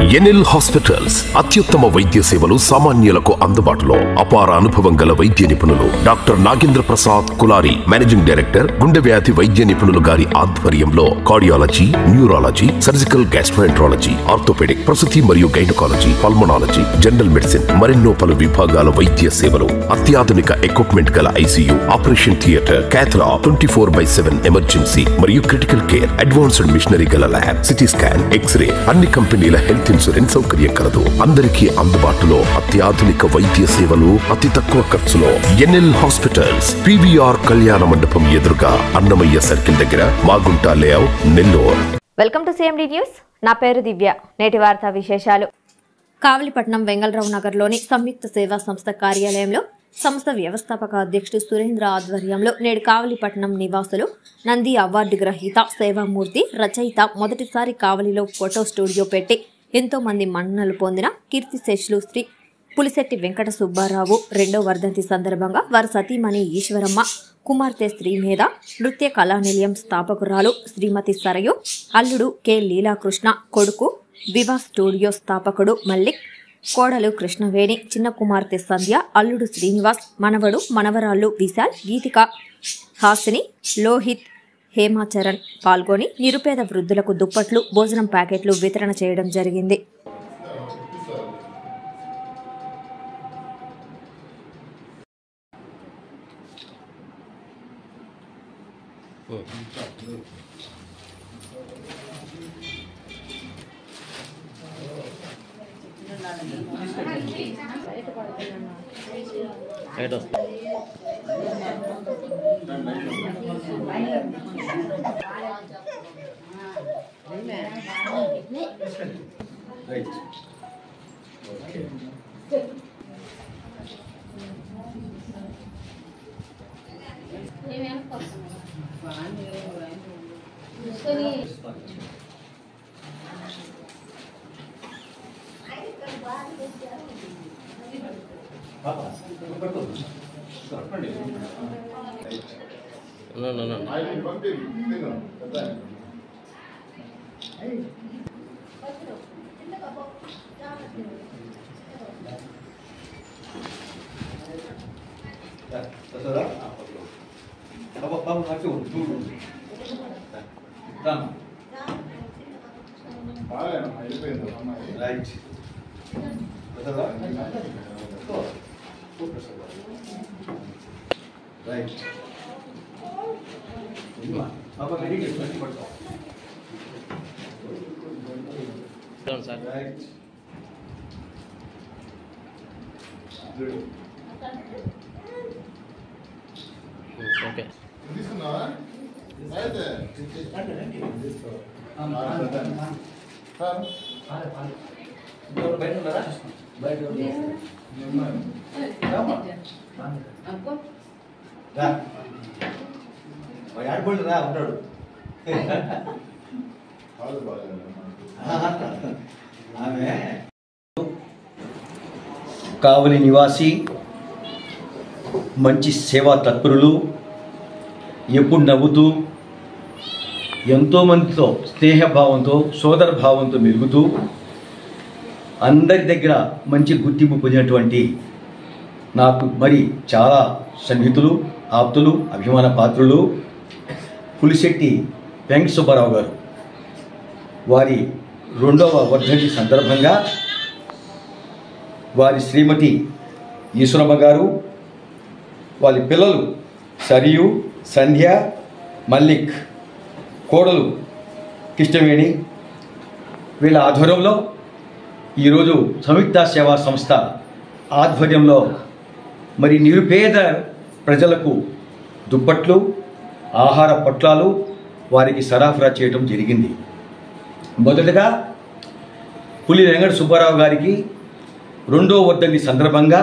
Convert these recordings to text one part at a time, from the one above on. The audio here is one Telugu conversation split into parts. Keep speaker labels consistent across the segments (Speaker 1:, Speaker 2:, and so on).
Speaker 1: ఎన్ఎల్ హాస్పిటల్స్ అత్యుత్తమ వైద్య సేవలు సామాన్యులకు అందుబాటులో. అపార అనుభవం గల వైద్య నిపుణులు doctor Nagendra Prasad Kulari, managing director, గుండె వ్యాధి వైద్య నిపుణులు గారి ఆధ్వర్యంలో cardiology, neurology, surgical gastroenterology, orthopaedic, ప్రసూతి మరియు గైనకాలజీ, పల్మనాలజీ, జనరల్ మెడిసిన్ మరెన్నో పలు విభాగాల వైద్య సేవలు. అత్యాధునిక ఎక్విప్మెంట్ గల ICU, operation theatre, cath lab, 24/7 emergency మరియు క్రిటికల్ కేర్, అడ్వాన్స్డ్ మిషనరీ గల ల్యాబ్, సిటీ స్కాన్, ఎక్స్రే, అన్ని కంపెనీల హెల్త్ ఇన్సూరెన్స్ సౌకర్యం కలదు. అందరికీ అందుబాటులో అత్యాధునిక వైద్య సేవలు అతి తక్కువ ఖర్చులో. ఎన్ఎల్ హాస్పిటల్స్, పీవీఆర్ కళ్యాణ మండపం ఎదురుగా, అన్నమయ్య సర్కిల్ దగ్గర, Magunta layout, Nellore.
Speaker 2: Welcome to CMD news. నా పేరు దివ్య. నేటి వార్తా విశేషాలు. కావలిపట్నం వెంగళరావు నగర్లోని సంయుక్త సేవా సంస్థ కార్యాలయంలో సంస్థ వ్యవస్థాపక అధ్యక్షుడు సురేంద్ర ఆధ్వర్యంలో నేడు కావలిపట్నం నివాసులు నంది అవార్డు గ్రహీత, సేవామూర్తి, రచయిత, మొదటిసారి కావలిలో ఫోటో స్టూడియో పెట్టి ఎంతో మంది మన్ననలు పొందిన కీర్తిశేషులు శ్రీ పులిశెట్టి వెంకట సుబ్బారావు 2వ వర్ధంతి సందర్భంగా వారి సతీమణి ఈశ్వరమ్మ, కుమార్తె శ్రీమేధ, నృత్య కళానిలయం స్థాపకురాలు శ్రీమతి సరయు, అల్లుడు కె లీలాకృష్ణ, కొడుకు వివా స్టూడియో స్థాపకుడు మల్లిక్, కోడలు కృష్ణవేణి, చిన్న కుమార్తె సంధ్య, అల్లుడు శ్రీనివాస్, మనవడు మనవరాళ్లు విశాల్, గీతిక, హాసిని, లోహిత్, హేమాచరణ్ పాల్గొని నిరుపేద వృద్ధులకు దుప్పట్లు, భోజనం ప్యాకెట్లు వితరణ చేయడం జరిగింది.
Speaker 3: కావలి నివాసి, మంచి సేవా తత్పరులు, ఎప్పుడు నవ్వుతూ ఎంతోమందితో స్నేహభావంతో, సోదరభావంతో మెలుగుతూ అందరి దగ్గర మంచి గుర్తింపు పొందినటువంటి నాకు మరి చాలా సన్నిహితులు, ఆప్తులు, అభిమాన పాత్రులు పులిశెట్టి వెంకట సుబ్బారావు గారు వారి 2వ వర్ధంతి సందర్భంగా వారి శ్రీమతి ఈశ్వరమ్మ గారు, వారి పిల్లలు సరియు, సంధ్య, మల్లిక్, కోడలు కృష్ణవేణి వీళ్ళ ఆధ్వర్యంలో ఈరోజు సంయుక్త సేవా సంస్థ ఆధ్వర్యంలో మరి నిరుపేద ప్రజలకు దుప్పట్లు, ఆహార పొట్లాలు వారికి సరఫరా చేయడం జరిగింది. మొదటగా పులి వెంకట సుబ్బారావు గారికి 2వ వర్ధంతి సందర్భంగా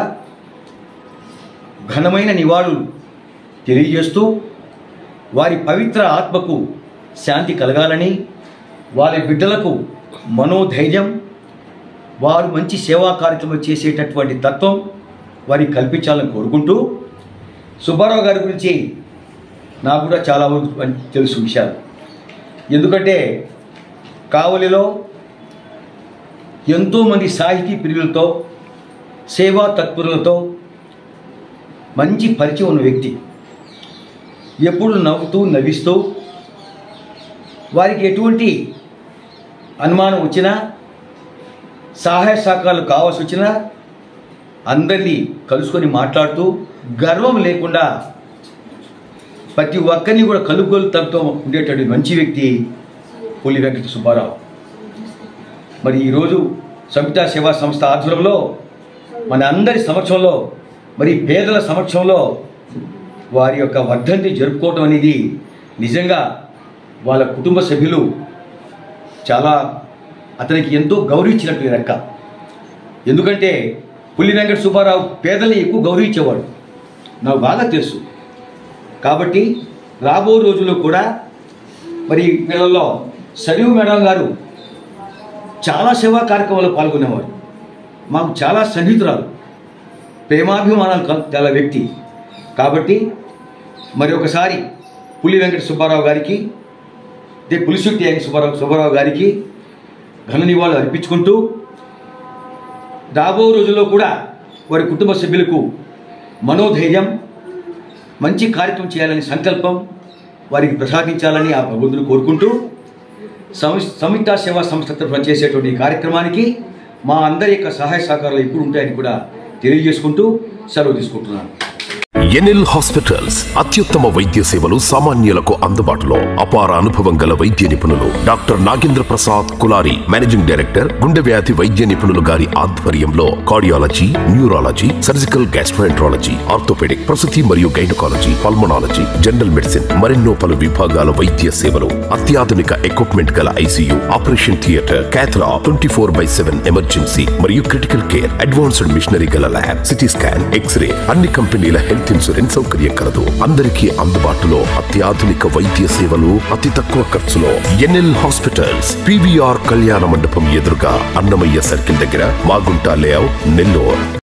Speaker 3: ఘనమైన నివాళులు తెలియజేస్తూ వారి పవిత్ర ఆత్మకు శాంతి కలగాలని, వారి బిడ్డలకు మనోధైర్యం, వారు మంచి సేవా కార్యక్రమాలు చేసేటటువంటి తత్వం వారికి కల్పించాలని కోరుకుంటూ, సుబ్బారావు గారి గురించి నాకు కూడా చాలా తెలుసు విషయాలు. ఎందుకంటే కావలిలో ఎంతోమంది సాహితీ ప్రియులతో సేవా తత్పరులతో మంచి పరిచయం ఉన్న వ్యక్తి. ఎప్పుడు నవ్వుతూ నవ్విస్తూ వారికి ఎటువంటి అనుమానం వచ్చినా సహాయ సహకారాలు కావాల్సి వచ్చినా అందరినీ కలుసుకొని మాట్లాడుతూ గర్వం లేకుండా ప్రతి ఒక్కరిని కూడా కలుపుగోలుతో ఉండేటటువంటి మంచి వ్యక్తి పులి వెంకట సుబ్బారావు. మరి ఈరోజు సంయుక్త సేవా సంస్థ ఆధ్వర్యంలో మన అందరి సమక్షంలో మరి పేదల సమక్షంలో వారి యొక్క వర్ధంతి జరుపుకోవటం అనేది నిజంగా వాళ్ళ కుటుంబ సభ్యులు చాలా అతనికి ఎంతో గౌరవించినట్టు లెక్క. ఎందుకంటే పులి వెంకట సుబ్బారావు పేదల్ని ఎక్కువ గౌరవించేవాడు, నాకు బాగా తెలుసు. కాబట్టి రాబో రోజుల్లో కూడా మరి వీళ్ళల్లో సరియు మేడం గారు చాలా సేవా కార్యక్రమాల్లో పాల్గొనేవారు. మాకు చాలా సన్నిహితురాలు, ప్రేమాభిమానాలు గల వ్యక్తి. కాబట్టి మరి ఒకసారి పులి వెంకట సుబ్బారావు గారికి పులిశెట్టి అయిన సుబ్బారావు గారికి ఘన నివాళులు అర్పించుకుంటూ రాబో రోజుల్లో కూడా వారి కుటుంబ సభ్యులకు మనోధైర్యం, మంచి కార్యక్రమం చేయాలని సంకల్పం వారికి ప్రసాదించాలని ఆ భగవంతుని కోరుకుంటూ సంయుక్త సేవా సంస్థ తరఫున చేసేటువంటి కార్యక్రమానికి మా అందరి యొక్క సహాయ సహకారాలు ఎప్పుడు ఉంటాయని కూడా తెలియజేసుకుంటూ సెలవు తీసుకుంటున్నాను.
Speaker 1: ఎన్ఎల్ హాస్పిటల్స్ అత్యుత్తమ వైద్య సేవలు సామాన్యులకు అందుబాటులో. అపార అనుభవం గల వైద్య నిపుణులు doctor Nagendra Prasad Kulari, managing director, గుండె వ్యాధి వైద్య నిపుణులు గారి ఆధ్వర్యంలో cardiology, neurology, surgical gastroenterology, orthopaedic, ప్రసూతి మరియు గైనకాలజీ, పల్మనాలజీ, జనరల్ మెడిసిన్ మరెన్నో పలు విభాగాల వైద్య సేవలు. అత్యాధునిక ఎక్విప్మెంట్ గల ICU, operation theatre, cath lab, 24/7 emergency మరియు క్రిటికల్ కేర్, అడ్వాన్స్డ్ మిషనరీ గల ల్యాబ్, సిటీ స్కాన్, ఎక్స్రే, అన్ని కంపెనీల హెల్త్ ఇన్సూరెన్స్ సౌకర్యం కలదు. అందరికీ అందుబాటులో అత్యాధునిక వైద్య సేవలు అతి తక్కువ ఖర్చులో. ఎన్ఎల్ హాస్పిటల్స్, PVR కళ్యాణ మండపం ఎదురుగా, అన్నమయ్య సర్కిల్ దగ్గర, మాగుంట లేఅవుట్, నెల్లూరు.